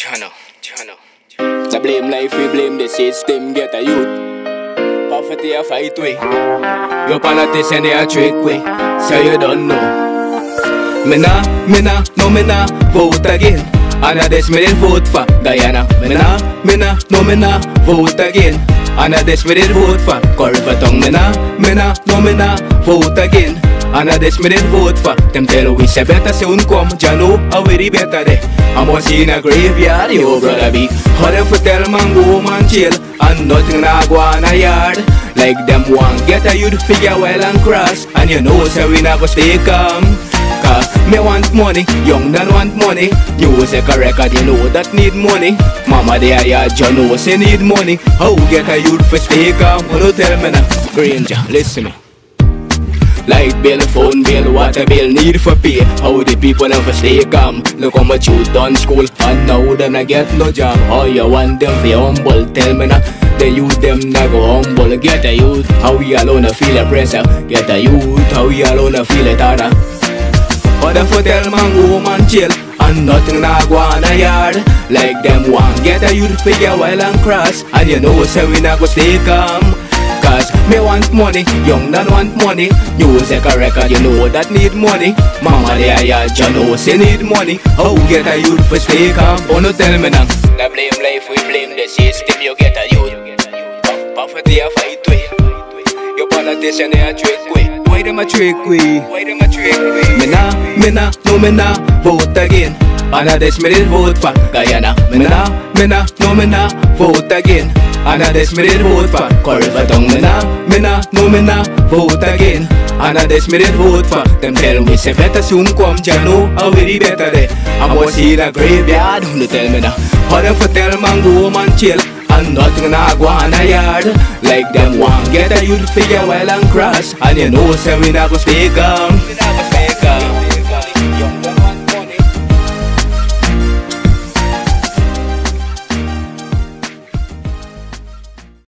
The blame life, we blame the system, get a youth. Poverty a fight way. Your politician they a trick way. So you don't know. Me nah vote again. And this me did vote for Guyana. Me nah vote again. And this me did vote for Corvatong. Me nah vote again. And this me did vote for. Them tell we say better soon come. Jano a very better day. I'm was in a graveyard, yo brother be. How them for tell man go man chill. And nothing na go on a yard. Like them want get a youth figure well and cross. And you know say we not go stay calm. Cause me want money, young don't want money. Music a record, you know that need money. Mama they are ya, you know say need money. How get a youth for stay calm? Who tell me now? Granger, listen me. Light bill, phone bill, water bill, need for pay. How the people never stay calm. Look how much you done school and now them not get no job. How you want them be humble? Tell me now. The youth them not go humble. Get a youth, how we alone feel the pressure. Get a youth, how we alone feel it harder. Other for tell man go man chill. And nothing na go on a yard. Like them want get a youth figure well and cross. And you know say we not go stay calm. Cause me want money, young don't want money. Music a record, you know that need money. Mama they are ya, you know say need money. How get a youth for stay calm? Oh no tell me now. The blame life, we blame the system. You get a youth. Poverty a fight way. Your politician they a trick way. Why them a trick way? Me nah vote again. And this me did vote for Guyana. Me nah vote again. And this me did vote for Corvatong. Me nah vote again. And this me did vote for. Them tell me say better soon come. Jano a very better day. I was in a graveyard. Who tell me now? How them for tell man go man chill. And nothing na go on a yard. Like them want get a youth figure well and cross. And you know say we not go stay calm.